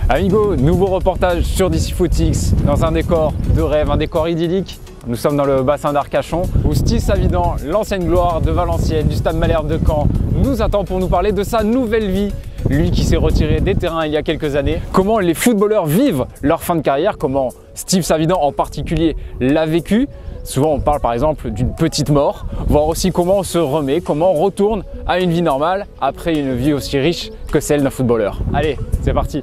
Amigo, nouveau reportage sur DC FootX dans un décor de rêve, un décor idyllique. Nous sommes dans le bassin d'Arcachon où Steve Savidan, l'ancienne gloire de Valenciennes, du Stade Malherbe de Caen, nous attend pour nous parler de sa nouvelle vie. Lui qui s'est retiré des terrains il y a quelques années. Comment les footballeurs vivent leur fin de carrière, comment Steve Savidan en particulier l'a vécu. Souvent on parle par exemple d'une petite mort, voir aussi comment on se remet, comment on retourne à une vie normale après une vie aussi riche que celle d'un footballeur. Allez, c'est parti!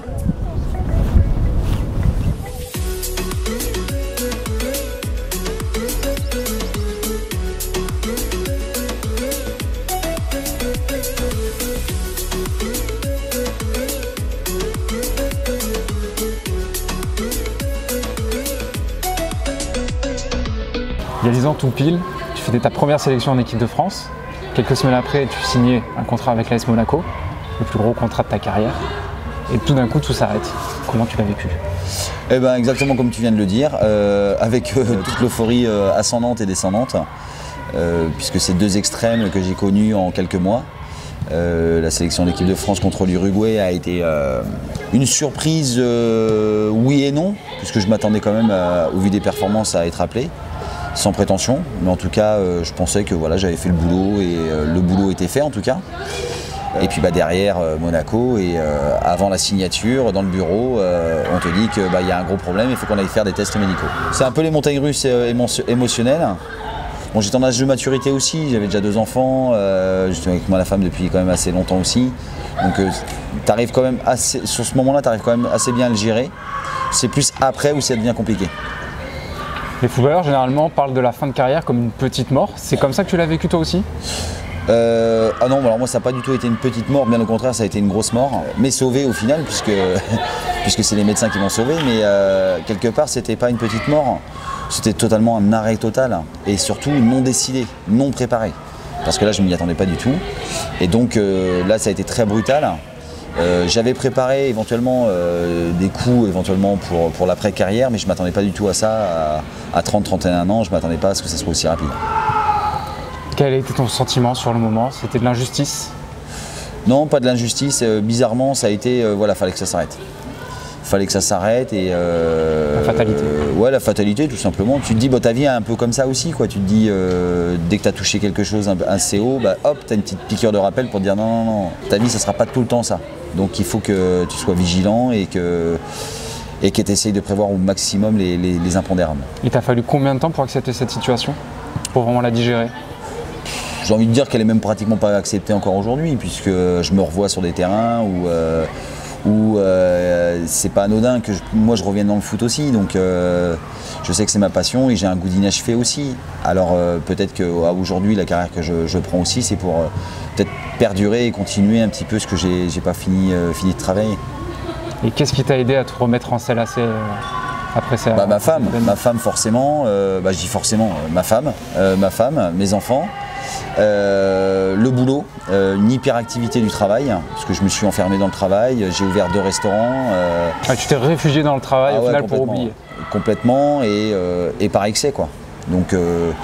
Il y a 10 ans tout pile, tu faisais ta première sélection en équipe de France. Quelques semaines après, tu signais un contrat avec l'AS Monaco, le plus gros contrat de ta carrière. Et tout d'un coup, tout s'arrête. Comment tu l'as vécu? Eh ben, exactement comme tu viens de le dire, avec toute l'euphorie ascendante et descendante, puisque c'est deux extrêmes que j'ai connus en quelques mois. La sélection de l'équipe de France contre l'Uruguay a été une surprise, oui et non, puisque je m'attendais quand même, au vu des performances, à être appelé. Sans prétention, mais en tout cas je pensais que voilà, j'avais fait le boulot et le boulot était fait en tout cas. Et puis derrière Monaco et avant la signature dans le bureau, on te dit qu'il y a un gros problème, il faut qu'on aille faire des tests médicaux. C'est un peu les montagnes russes émotionnelles. Bon, j'étais en âge de maturité aussi, j'avais déjà 2 enfants, j'étais avec ma femme depuis quand même assez longtemps aussi. Donc t'arrives quand même assez, sur ce moment-là, tu arrives quand même assez bien à le gérer. C'est plus après où ça devient compliqué. Les footballeurs généralement parlent de la fin de carrière comme une petite mort. C'est comme ça que tu l'as vécu toi aussi? Ah non, alors moi ça n'a pas du tout été une petite mort, bien au contraire ça a été une grosse mort, mais sauvée au final puisque c'est les médecins qui m'ont sauvé, mais quelque part c'était pas une petite mort, c'était totalement un arrêt total et surtout non décidé, non préparé, parce que là je ne m'y attendais pas du tout et donc là ça a été très brutal. J'avais préparé éventuellement des coups éventuellement pour l'après-carrière, mais je ne m'attendais pas du tout à ça. À 30-31 ans, je ne m'attendais pas à ce que ça soit aussi rapide. Quel était ton sentiment sur le moment? C'était de l'injustice? Non, pas de l'injustice. Bizarrement, ça a été, voilà, fallait que ça s'arrête. Fallait que ça s'arrête et... la fatalité. Ouais, la fatalité, tout simplement. Tu te dis, ta vie est un peu comme ça aussi, quoi. Tu te dis, dès que tu as touché quelque chose assez haut, hop, tu as une petite piqûre de rappel pour te dire, non, ta vie, ça ne sera pas tout le temps ça. Donc il faut que tu sois vigilant et que tu essayes de prévoir au maximum les impondérables. Il t'a fallu combien de temps pour accepter cette situation? Pour vraiment la digérer? J'ai envie de dire qu'elle est même pratiquement pas acceptée encore aujourd'hui, puisque je me revois sur des terrains où c'est pas anodin que moi je revienne dans le foot aussi, donc je sais que c'est ma passion et j'ai un goût d'inachevé aussi. Alors peut-être qu'aujourd'hui la carrière que je prends aussi, c'est pour peut-être perdurer et continuer un petit peu ce que j'ai pas fini de travailler. Et qu'est-ce qui t'a aidé à te remettre en selle assez après ça? Ma femme forcément, je dis forcément ma femme, mes enfants. Le boulot, une hyperactivité du travail, parce que je me suis enfermé dans le travail, j'ai ouvert 2 restaurants. Tu t'es réfugié dans le travail au final pour oublier? Complètement et par excès quoi. Donc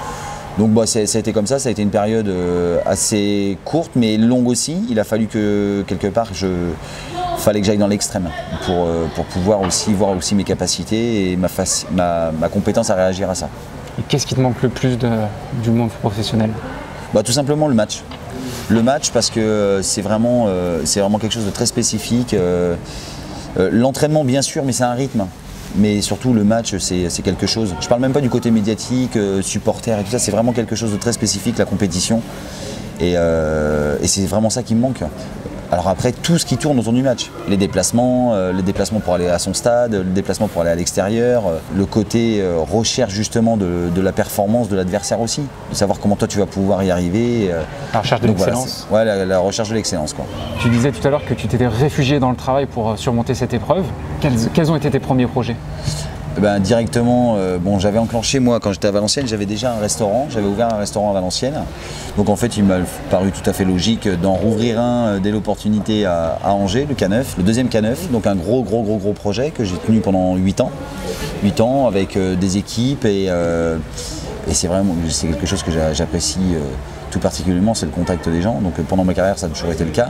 ça a été comme ça a été une période assez courte mais longue aussi. Il a fallu que quelque part fallait que j'aille dans l'extrême pour pouvoir aussi voir aussi mes capacités et ma compétence à réagir à ça. Et qu'est-ce qui te manque le plus du monde professionnel? Tout simplement le match. Le match parce que c'est vraiment quelque chose de très spécifique. L'entraînement bien sûr, mais c'est un rythme. Mais surtout le match c'est quelque chose. Je parle même pas du côté médiatique, supporter et tout ça, c'est vraiment quelque chose de très spécifique, la compétition. Et c'est vraiment ça qui me manque. Alors après, tout ce qui tourne autour du match, les déplacements pour aller à son stade, le déplacement pour aller à l'extérieur, le côté recherche justement de la performance de l'adversaire aussi, de savoir comment toi tu vas pouvoir y arriver. La recherche de l'excellence. Voilà, ouais, la recherche de l'excellence quoi. Tu disais tout à l'heure que tu t'étais réfugié dans le travail pour surmonter cette épreuve. Quels ont été tes premiers projets? Directement, j'avais enclenché moi quand j'étais à Valenciennes, j'avais déjà un restaurant, j'avais ouvert un restaurant à Valenciennes. Donc en fait il m'a paru tout à fait logique d'en rouvrir un dès l'opportunité à Angers, le K9, le deuxième K9, donc un gros projet que j'ai tenu pendant 8 ans. 8 ans avec des équipes et c'est quelque chose que j'apprécie tout particulièrement, c'est le contact des gens. Donc pendant ma carrière ça a toujours été le cas.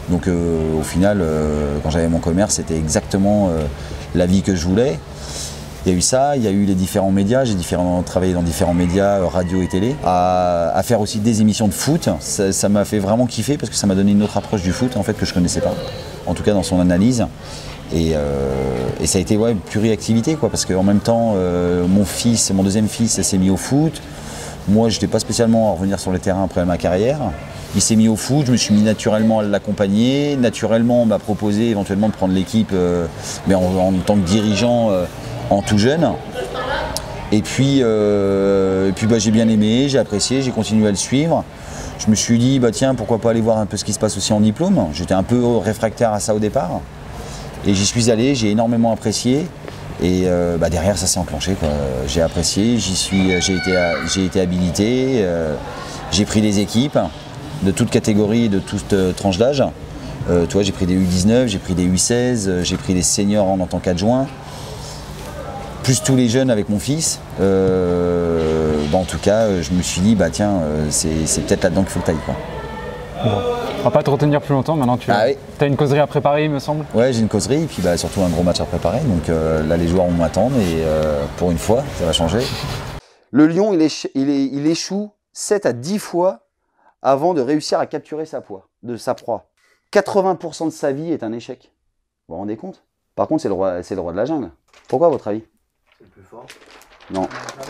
Donc au final, quand j'avais mon commerce, c'était exactement la vie que je voulais. Il y a eu ça, il y a eu les différents médias, j'ai travaillé dans différents médias, radio et télé, à faire aussi des émissions de foot. Ça m'a fait vraiment kiffer parce que ça m'a donné une autre approche du foot en fait que je ne connaissais pas, en tout cas dans son analyse. Et ça a été pure activité quoi, parce qu'en même temps, mon deuxième fils s'est mis au foot. Moi, je n'étais pas spécialement à revenir sur le terrain après ma carrière. Il s'est mis au foot, je me suis mis naturellement à l'accompagner. Naturellement, on m'a proposé éventuellement de prendre l'équipe, mais en tant que dirigeant en tout jeune. Et puis j'ai bien aimé, j'ai apprécié, j'ai continué à le suivre. Je me suis dit, tiens, pourquoi pas aller voir un peu ce qui se passe aussi en diplôme. J'étais un peu réfractaire à ça au départ. Et j'y suis allé, j'ai énormément apprécié. Et derrière, ça s'est enclenché, quoi. J'ai apprécié, j'ai été habilité, j'ai pris des équipes de toutes catégories, de toutes tranches d'âge. J'ai pris des U19, j'ai pris des U16, j'ai pris des seniors en tant qu'adjoint. Plus tous les jeunes avec mon fils. En tout cas, je me suis dit, tiens, c'est peut-être là-dedans qu'il faut que tu ailles, quoi. Bon. On va pas te retenir plus longtemps, maintenant tu as une causerie à préparer il me semble. Ouais, j'ai une causerie et puis surtout un gros match à préparer, donc là les joueurs vont m'attendre et pour une fois ça va changer. Le lion il échoue 7 à 10 fois avant de réussir à capturer sa proie. 80% de sa vie est un échec. Vous vous rendez compte? Par contre c'est le roi de la jungle. Pourquoi à votre avis? C'est le plus fort. Non.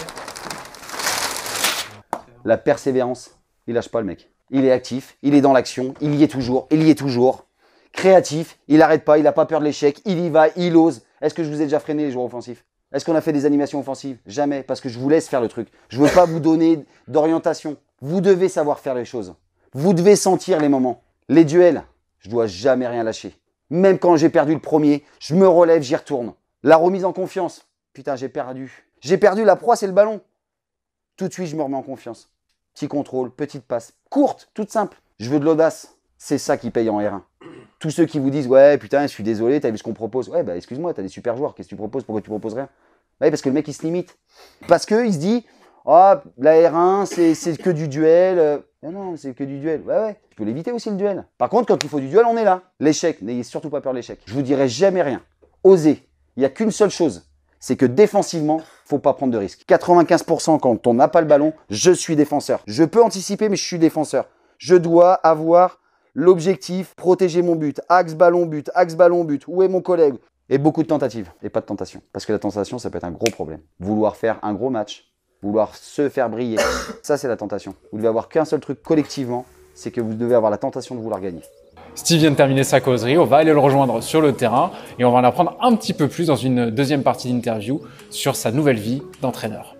La persévérance, il lâche pas le mec. Il est actif, il est dans l'action, il y est toujours. Créatif, il n'arrête pas, il n'a pas peur de l'échec, il y va, il ose. Est-ce que je vous ai déjà freiné les joueurs offensifs? Est-ce qu'on a fait des animations offensives? Jamais, parce que je vous laisse faire le truc. Je ne veux pas vous donner d'orientation. Vous devez savoir faire les choses. Vous devez sentir les moments. Les duels, je ne dois jamais rien lâcher. Même quand j'ai perdu le premier, je me relève, j'y retourne. La remise en confiance, putain j'ai perdu. J'ai perdu, la proie c'est le ballon. Tout de suite je me remets en confiance. Petit contrôle, petite passe, courte, toute simple. Je veux de l'audace. C'est ça qui paye en R1. Tous ceux qui vous disent « Ouais, putain, je suis désolé, t'as vu ce qu'on propose ?» Ouais, excuse-moi, t'as des super joueurs, qu'est-ce que tu proposes? Pourquoi tu proposes rien? Ouais, parce que le mec, il se limite. Parce qu'il se dit « Ah, la R1, c'est que du duel. » Non, c'est que du duel. Ouais, tu peux l'éviter aussi le duel. Par contre, quand il faut du duel, on est là. L'échec, n'ayez surtout pas peur de l'échec. Je vous dirai jamais rien. Osez. Il n'y a qu'une seule chose. C'est que défensivement, faut pas prendre de risques. 95% quand on n'a pas le ballon, je suis défenseur. Je peux anticiper, mais je suis défenseur. Je dois avoir l'objectif, protéger mon but. Axe ballon but, où est mon collègue? Et beaucoup de tentatives, et pas de tentation. Parce que la tentation, ça peut être un gros problème. Vouloir faire un gros match, vouloir se faire briller, ça c'est la tentation. Vous devez avoir qu'un seul truc collectivement, c'est que vous devez avoir la tentation de vouloir gagner. Steve vient de terminer sa causerie, on va aller le rejoindre sur le terrain et on va en apprendre un petit peu plus dans une deuxième partie d'interview sur sa nouvelle vie d'entraîneur.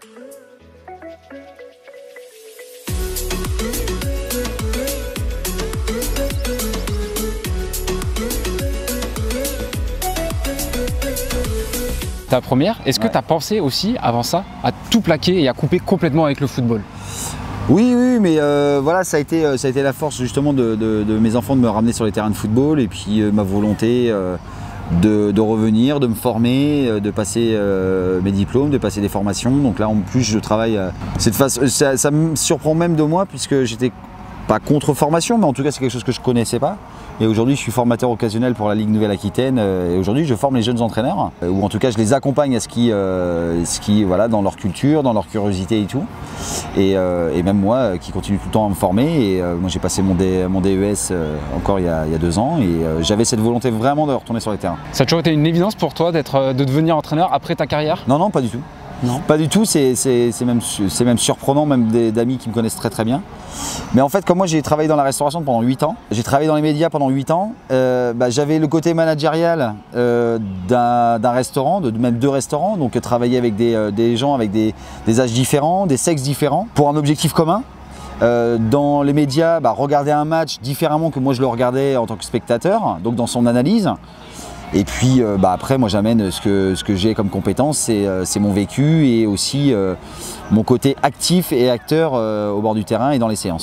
Ta première, est-ce que tu as pensé aussi avant ça à tout plaquer et à couper complètement avec le football? Oui, mais voilà, ça a été la force justement de mes enfants de me ramener sur les terrains de football et puis ma volonté de revenir, de me former, de passer mes diplômes, de passer des formations. Donc là, en plus, je travaille cette phase. Ça me surprend même de moi puisque j'étais pas contre formation, mais en tout cas, c'est quelque chose que je connaissais pas. Et aujourd'hui, je suis formateur occasionnel pour la Ligue Nouvelle-Aquitaine. Et aujourd'hui, je forme les jeunes entraîneurs, ou en tout cas, je les accompagne à ce qui voilà, dans leur culture, dans leur curiosité et tout. Et même moi, qui continue tout le temps à me former. Et moi, j'ai passé mon DES encore il y a 2 ans. Et j'avais cette volonté vraiment de retourner sur les terrains. Ça a toujours été une évidence pour toi de devenir entraîneur après ta carrière? Non, pas du tout. Non. Pas du tout, c'est même surprenant, même d'amis qui me connaissent très très bien. Mais en fait, comme moi j'ai travaillé dans la restauration pendant 8 ans, j'ai travaillé dans les médias pendant 8 ans, j'avais le côté managérial d'un restaurant, même 2 restaurants, donc travailler avec des gens avec des âges différents, des sexes différents, pour un objectif commun. Dans les médias, regarder un match différemment que moi je le regardais en tant que spectateur, donc dans son analyse. Et puis après, moi j'amène ce que j'ai comme compétence, c'est mon vécu et aussi mon côté actif et acteur au bord du terrain et dans les séances.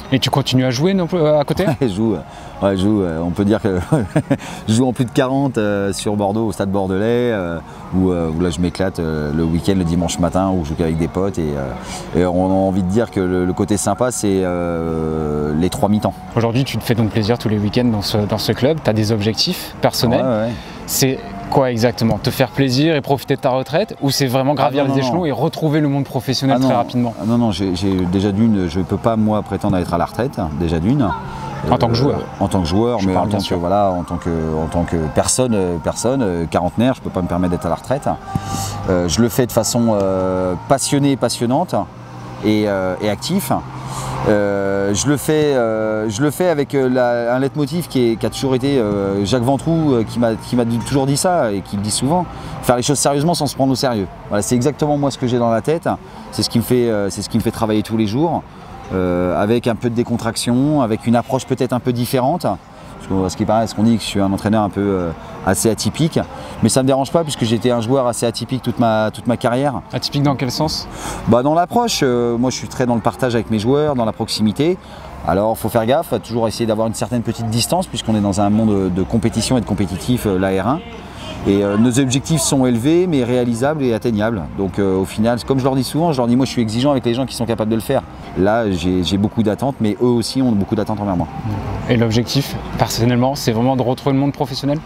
Et tu continues à jouer non, à côté? Je joue, on peut dire que je joue en plus de 40 sur Bordeaux, au stade bordelais, où là je m'éclate le week-end, le dimanche matin, où je joue avec des potes. Et on a envie de dire que le côté sympa, c'est les 3 mi-temps. Aujourd'hui, tu te fais donc plaisir tous les week-ends dans ce club, tu as des objectifs personnels. Ouais. C'est quoi exactement? Te faire plaisir et profiter de ta retraite? Ou c'est vraiment gravir les échelons et retrouver le monde professionnel très rapidement? Non, déjà d'une, je ne peux pas moi prétendre à être à la retraite, déjà d'une. En tant que joueur? En tant que joueur, mais en tant que personne quarantenaire, je ne peux pas me permettre d'être à la retraite. Je le fais de façon passionnée, passionnante et actif. Je le fais avec un leitmotiv qui a toujours été Jacques Ventroux qui m'a toujours dit ça et qui le dit souvent, faire les choses sérieusement sans se prendre au sérieux. Voilà, c'est exactement moi ce que j'ai dans la tête, c'est ce qui me fait travailler tous les jours, avec un peu de décontraction, avec une approche peut-être un peu différente. Ce qui paraît, ce qu'on dit que je suis un entraîneur un peu assez atypique, mais ça ne me dérange pas puisque j'étais un joueur assez atypique toute ma carrière. Atypique dans quel sens? Dans l'approche, moi je suis très dans le partage avec mes joueurs, dans la proximité. Alors il faut faire gaffe, toujours essayer d'avoir une certaine petite distance puisqu'on est dans un monde de compétition et de compétitif, la R1. Et nos objectifs sont élevés mais réalisables et atteignables. Donc au final, comme je leur dis souvent, moi je suis exigeant avec les gens qui sont capables de le faire. Là j'ai beaucoup d'attentes, mais eux aussi ont beaucoup d'attentes envers moi. Et l'objectif, personnellement, c'est vraiment de retrouver le monde professionnel?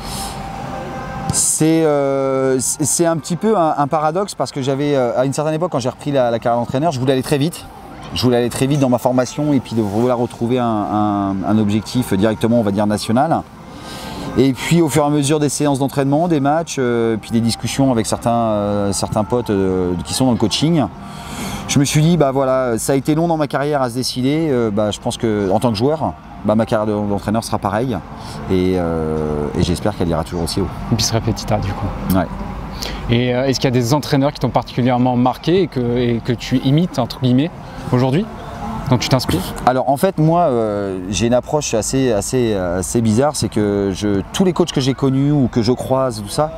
C'est un petit peu un paradoxe parce que j'avais, à une certaine époque, quand j'ai repris la carrière d'entraîneur, je voulais aller très vite. Je voulais aller très vite dans ma formation et puis de vouloir retrouver un objectif directement, on va dire, national. Et puis au fur et à mesure des séances d'entraînement, des matchs, puis des discussions avec certains potes qui sont dans le coaching, je me suis dit, voilà, ça a été long dans ma carrière à se décider. Je pense qu'en tant que joueur, ma carrière d'entraîneur sera pareille. Et j'espère qu'elle ira toujours aussi haut. Une piste répétita du coup. Ouais. Et est-ce qu'il y a des entraîneurs qui t'ont particulièrement marqué et que tu imites, entre guillemets, aujourd'hui? Donc tu t'inspires? Alors en fait moi j'ai une approche assez bizarre, c'est que tous les coachs que j'ai connus ou que je croise, tout ça,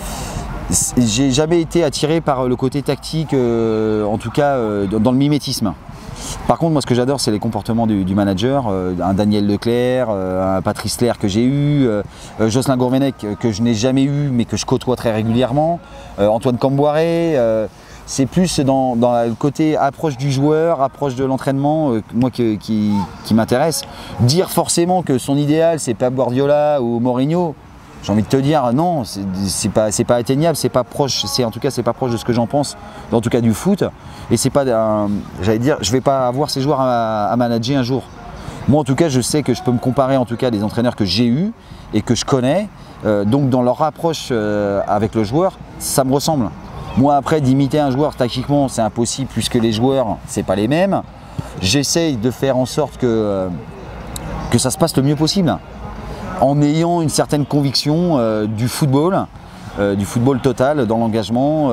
j'ai jamais été attiré par le côté tactique, en tout cas dans le mimétisme. Par contre moi ce que j'adore c'est les comportements du manager, un Daniel Leclerc, un Patrice Lerre que j'ai eu, Jocelyn Gourvenec que je n'ai jamais eu mais que je côtoie très régulièrement, Antoine Camboiré. C'est plus dans le côté approche du joueur, approche de l'entraînement, moi qui m'intéresse. Dire forcément que son idéal c'est Pep Guardiola ou Mourinho, j'ai envie de te dire non, c'est pas atteignable, c'est pas proche, en tout cas c'est pas proche de ce que j'en pense, en tout cas du foot. Et c'est pas, j'allais dire, je vais pas avoir ces joueurs à manager un jour. Moi en tout cas je sais que je peux me comparer en tout cas à des entraîneurs que j'ai eus et que je connais, donc dans leur approche avec le joueur, ça me ressemble. Moi après d'imiter un joueur tactiquement c'est impossible puisque les joueurs c'est pas les mêmes. J'essaye de faire en sorte que ça se passe le mieux possible en ayant une certaine conviction du football total dans l'engagement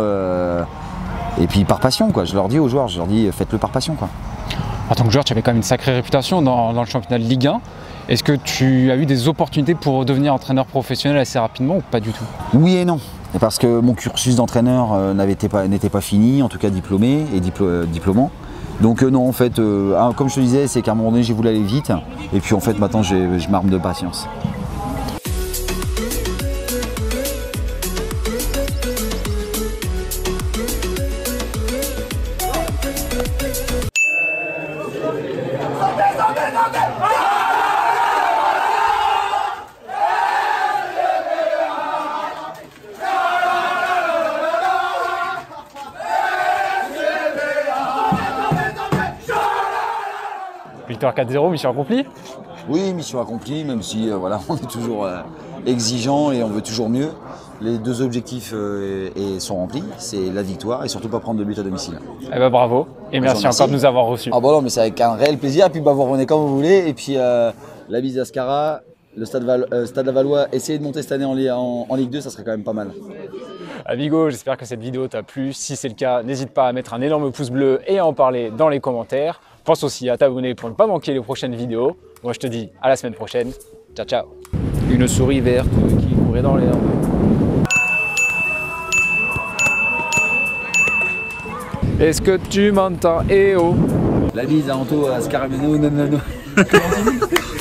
et puis par passion quoi. Je leur dis aux joueurs, faites-le par passion quoi. En tant que joueur tu avais quand même une sacrée réputation dans le championnat de Ligue 1. Est-ce que tu as eu des opportunités pour devenir entraîneur professionnel assez rapidement ou pas du tout? Oui et non. Parce que mon cursus d'entraîneur n'était pas fini, en tout cas diplômé et diplômant. Donc non, en fait, comme je te disais, c'est qu'à un moment donné, j'ai voulu aller vite. Et puis en fait, maintenant, je m'arme de patience. Victoire 4-0, mission accomplie? Oui, mission accomplie, même si voilà, on est toujours exigeant et on veut toujours mieux. Les deux objectifs sont remplis, c'est la victoire et surtout pas prendre de but à domicile. Eh ben bravo et merci encore de nous avoir reçus. Ah bon non, mais c'est avec un réel plaisir, et puis vous revenez quand vous voulez. Et puis la bise d'Ascara, le Stade Lavallois, essayer de monter cette année en Ligue 2, ça serait quand même pas mal. Amigo, j'espère que cette vidéo t'a plu. Si c'est le cas, n'hésite pas à mettre un énorme pouce bleu et à en parler dans les commentaires. Pense aussi à t'abonner pour ne pas manquer les prochaines vidéos. Moi je te dis à la semaine prochaine. Ciao ciao. Une souris verte qui courait dans l'air. Est-ce que tu m'entends? Eh oh. La bise à Anto, à Scaramino, non, non, non.